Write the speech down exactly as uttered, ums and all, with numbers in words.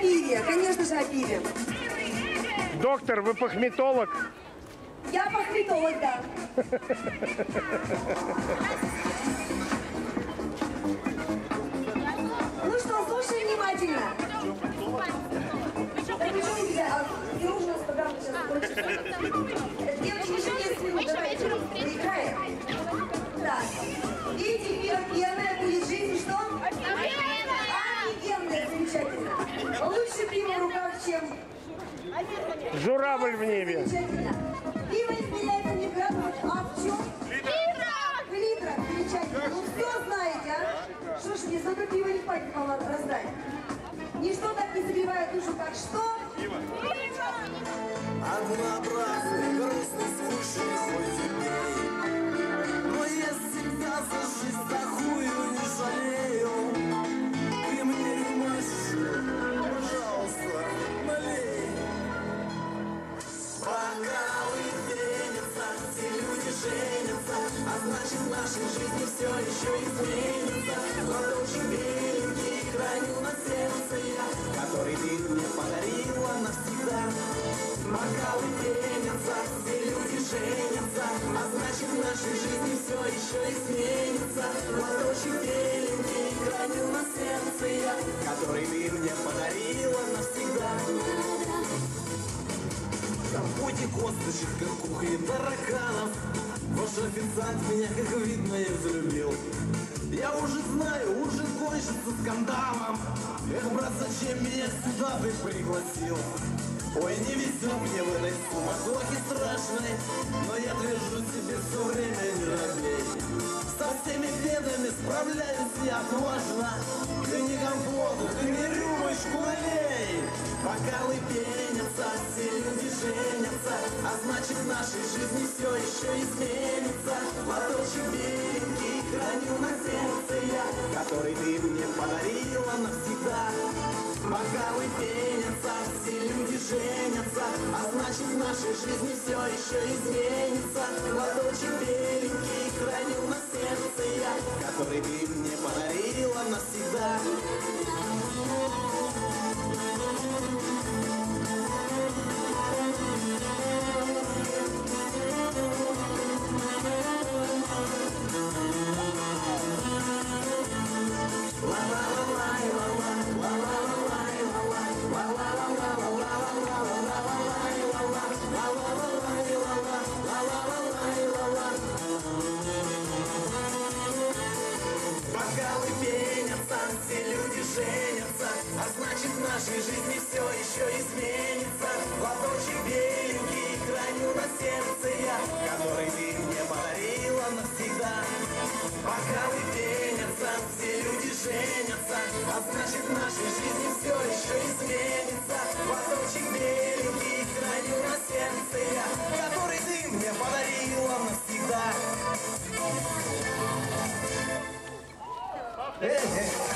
пиве, конечно же, о пиве. Доктор, вы пахметолог? Я пахметолог, да. Ну что, слушай внимательно. Да почему нельзя? А где уже у нас программа сейчас закончится? Девочки, еще несколько минут, давайте. Играем. Так. Видите, пиво будет жизнь, что? Офигенная, замечательно. Лучше пиво в руках, чем... Журавль в небе. Замечательно. Пиво измеряется не в граммах, а в чем? Литрах! В литрах, замечательно. Ну все знаете, а? Что ж, мне столько пива не хватит вам раздать. Ничто так не забивает душу, как что? Пиво! Однообразный, грустный, скучный хоть и день. Но я себя за жизнь такую не жалею. Ты мне рюмочку, пожалуйста, налей. Бокалы пенятся, все люди женятся, а значит в нашей жизни все еще изменится. Ладоши беленький храню на сердце я, который ты мне подарила навсегда. Бокалы пенятся, все люди женятся, а значит в нашей жизни все еще изменится. Ладоши беленький храню на сердце я, который ты мне подарила навсегда. Там поте косточек, как кухни тараканов. Ваш официант меня, как видно, и взлюбил. Я уже знаю, уже кончится скандалом. Эх, брат, зачем меня сюда ты пригласил? Ой, не везет мне в этой суматохе страшной, но я движу себе все время, не робей. Со всеми бедами справляюсь я отважно. Ты не компоту, ты мне рюмочку налей. Бокалы пенятся, все люди женятся, а значит в нашей жизни все еще изменится. Ладоши беленький храню на сердце я, который ты мне подарила навсегда. Бокалы пенятся, все люди женятся, а значит в нашей жизни все еще изменится. Ладоши беленький храню на сердце я, который ты мне подарила навсегда. Бокалы пенятся, все люди женятся, а значит в нашей жизни все еще изменится. Ладоши беленький храню на сердце я, который ты мне подарила навсегда. Бокалы пенятся, все люди женятся, а значит в нашей жизни все еще изменится. Ладоши беленький храню на сердце я, который ты мне подарила навсегда. Эй, эй.